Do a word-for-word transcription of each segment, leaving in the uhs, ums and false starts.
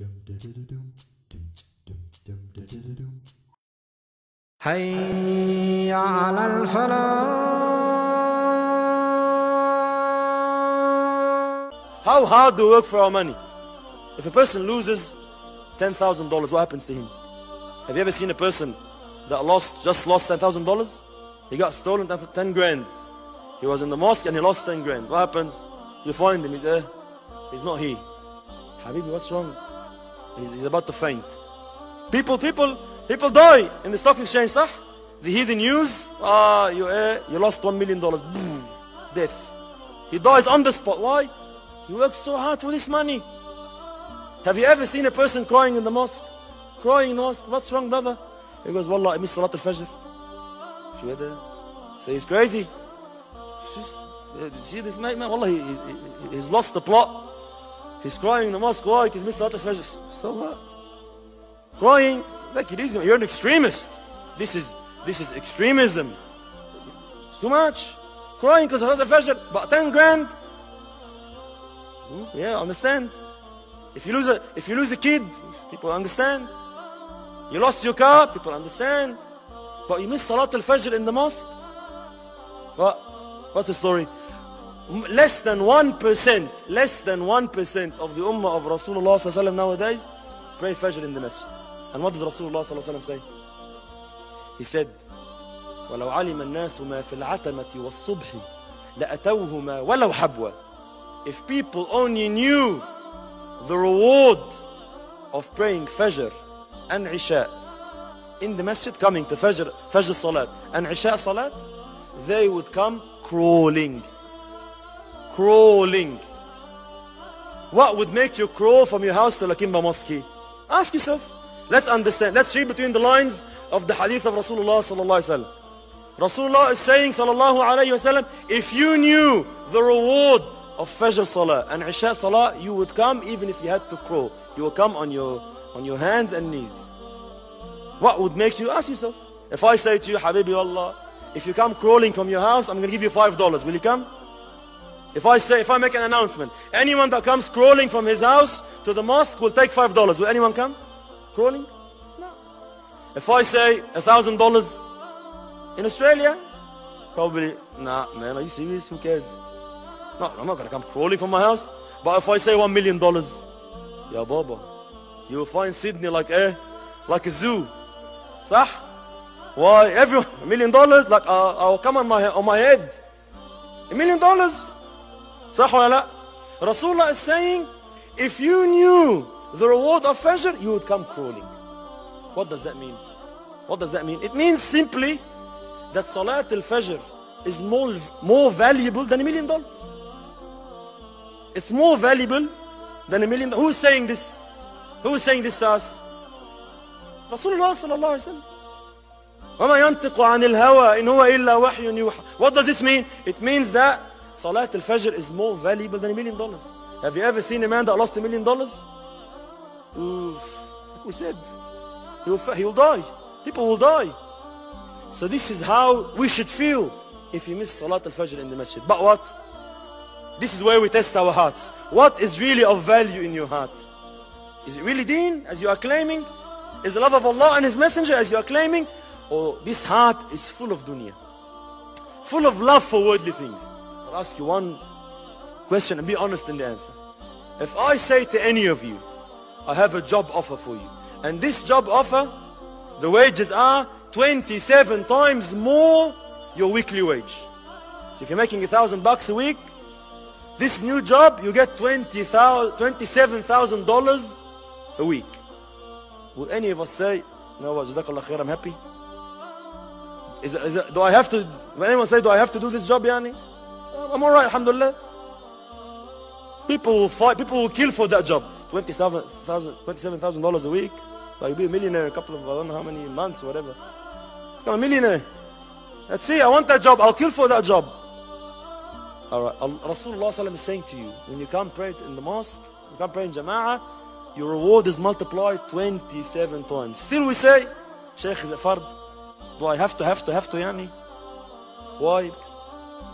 حي على الفلاح. How hard do we work for our money? If a person loses ten thousand dollars, what happens to him? Have you ever seen a person that lost, just lost ten thousand dollars? He got stolen ten grand. He was in the mosque and he lost ten grand. What happens? You find him, he's there. He's not he. Habibi, what's wrong? He's, he's about to faint. People, people, people die in the stock exchange, sah? They hear the news, ah, you, eh, you lost one million dollars. Death. He dies on the spot. Why? He works so hard for this money. Have you ever seen a person crying in the mosque? Crying in the mosque. What's wrong, brother? He goes, Wallah, I missed Salat al-Fajr. So he's crazy. See this mate, man? Wallah, he, he, he's lost the plot. He's crying in the mosque. Why? He's missed Salat al-Fajr. So what? Crying? Like it is. You're an extremist. This is this is extremism. It's too much. Crying because of Salat al-Fajr. But ten grand. Hmm? Yeah, understand. If you lose a if you lose a kid, people understand. You lost your car, people understand. But you missed Salat al-Fajr in the mosque. What? What's the story? Less than one percent, less than one percent of the ummah of Rasulullah sallallahu alaihi wasallam nowadays pray Fajr in the masjid. And what did Rasulullah sallallahu alaihi wasallam say? He said, وَلَوْ عَلِمَ النَّاسُ مَا فِي الْعَتَمَةِ وَالصُّبْحِ لَأَتَوْهُمَا وَلَوْ حَبْوَ. If people only knew the reward of praying Fajr and Isha in the masjid, coming to Fajr, Fajr Salat and Isha Salat, they would come crawling. Crawling. What would make you crawl from your house to Lakimba Mosque? Ask yourself. Let's understand. Let's read between the lines of the hadith of Rasulullah sallallahu alaihi wasallam. Rasulullah is saying sallallahu alaihi wasallam, if you knew the reward of Fajr Salah and Isha Salah, you would come even if you had to crawl. You would come on your on your hands and knees. What would make you? Ask yourself. If I say to you, Habibi Allah, if you come crawling from your house, I'm going to give you five dollars. Will you come? If I say, if I make an announcement, anyone that comes crawling from his house to the mosque will take five dollars. Will anyone come? Crawling? No. If I say a thousand dollars in Australia, probably, nah, man, are you serious? Who cares? No, I'm not going to come crawling from my house. But if I say one million dollars, ya baba, you will find Sydney like eh, like a zoo. Sah? Why? Everyone, a million dollars, like uh, I'll come on my on my head. A million dollars. Sah wa la? Rasulullah is saying, if you knew the reward of Fajr, you would come crawling. What does that mean? What does that mean? It means simply that Salat al-Fajr is more, more valuable than a million dollars. It's more valuable than a million dollars. Who is saying this? Who is saying this to us? Rasulullah sallallahu alaihi wasallam. وَمَا يَنْتِقُ عَنِ الْهَوَىٰ إِنْ هُوَ إِلَّا وَحْيٌ يُوحَىٰ. What does this mean? It means that Salat al-Fajr is more valuable than a million dollars. Have you ever seen a man that lost a million dollars? Oof. Like we said, he will, he will die. People will die. So this is how we should feel if you miss Salat al-Fajr in the masjid. But what? This is where we test our hearts. What is really of value in your heart? Is it really deen, as you are claiming? Is the love of Allah and His Messenger, as you are claiming? Or this heart is full of dunya? Full of love for worldly things? I'll ask you one question and be honest in the answer. If I say to any of you, I have a job offer for you, and this job offer, the wages are twenty-seven times more your weekly wage. So if you're making a thousand bucks a week, this new job, you get twenty-seven thousand dollars a week. Will any of us say, no, Jazakallah khair, I'm happy? Is it, is it, do I have to, will anyone say, do I have to do this job, yani? I'm alright, alhamdulillah. People will fight, people will kill for that job. twenty-seven thousand dollars a week. But you'll be a millionaire in a couple of, I don't know how many months, whatever. Become a millionaire. Let's see, I want that job, I'll kill for that job. Alright, Rasulullah is saying to you, when you come pray in the mosque, you come pray in Jama'ah, your reward is multiplied twenty-seven times. Still we say, Shaykh, is it fard? Do I have to, have to, have to, yani? Why?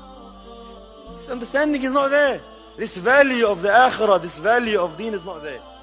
Because this understanding is not there. This value of the akhirah, this value of deen is not there.